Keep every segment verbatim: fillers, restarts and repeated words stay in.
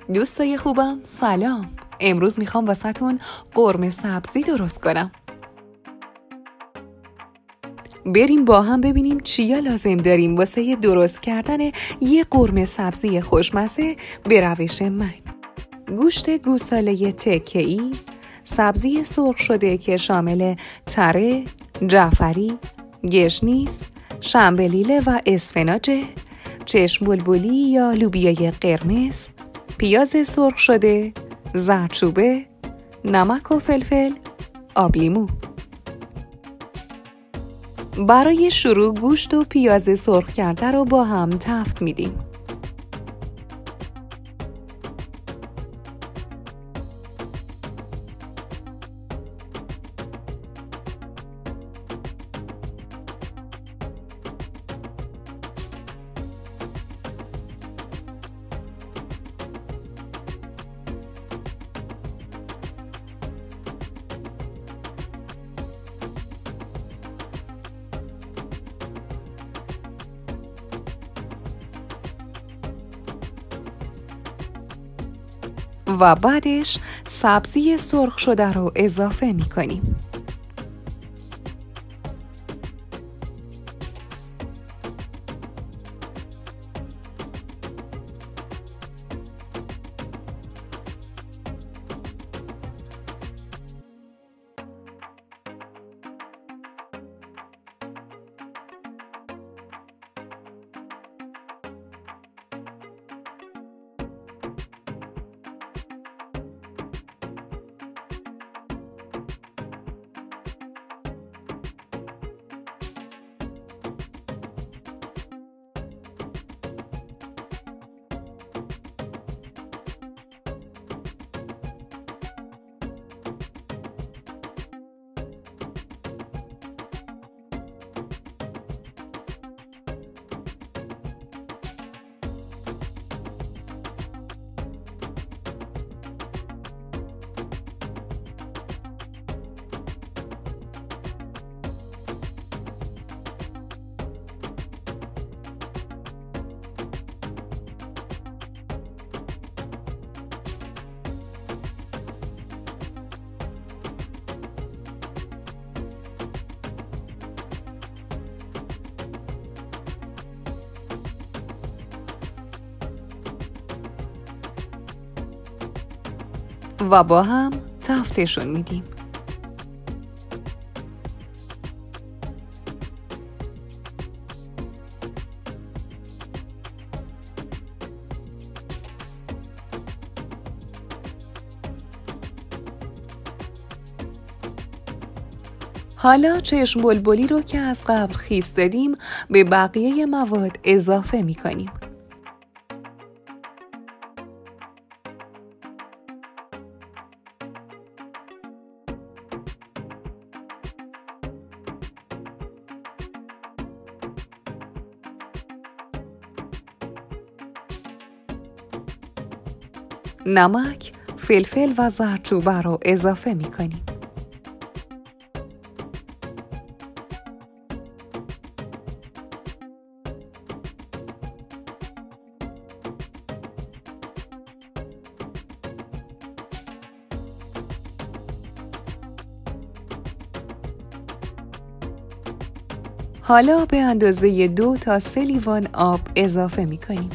دوستای خوبم سلام. امروز میخوام واسهتون قرمه سبزی درست کنم. بریم با هم ببینیم چیا لازم داریم واسه درست کردن یه قرمه سبزی خوشمزه به روش من. گوشت گوساله تکه‌ای، سبزی سرخ شده که شامل تره، جعفری، گشنیز، شنبلیله و اسفناجه، چشم بلبلی یا لوبیای قرمز، پیاز سرخ شده، زردچوبه، نمک و فلفل، آب لیمو. برای شروع گوشت و پیاز سرخ کرده رو با هم تفت میدیم. و بعدش سبزی سرخ شده رو اضافه می کنیم. و با هم تفتشون میدیم. حالا چشم بلبلی رو که از قبل خیس دادیم به بقیه مواد اضافه میکنیم. نمک، فلفل و زردچوبه رو اضافه می کنیم. حالا به اندازه دو تا سه لیوان آب اضافه می کنیم.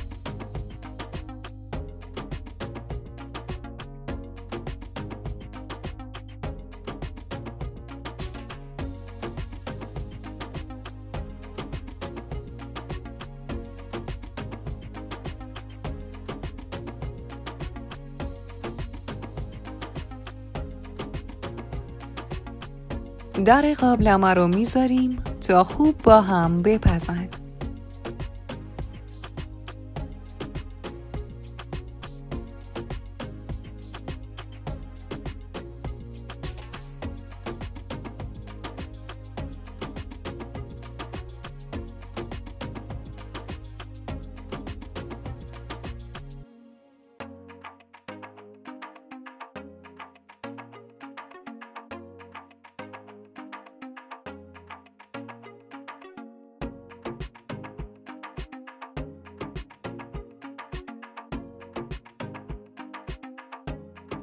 در قابلمه رو میذاریم تا خوب با هم بپزند.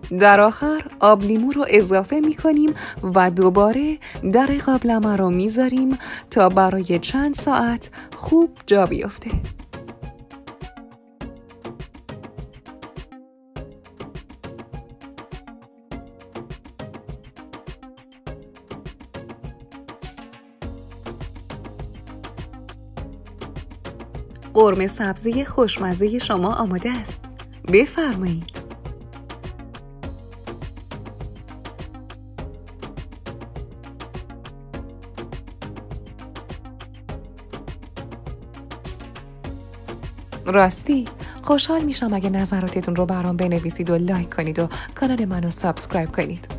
در آخر آب لیمو رو اضافه می کنیم و دوباره در قابلمه رو می ذاریم تا برای چند ساعت خوب جا بیفته. قرمه سبزی خوشمزه شما آماده است. بفرمایید. راستی خوشحال میشم اگه نظراتتون رو برام بنویسید و لایک کنید و کانال منو سابسکرایب کنید.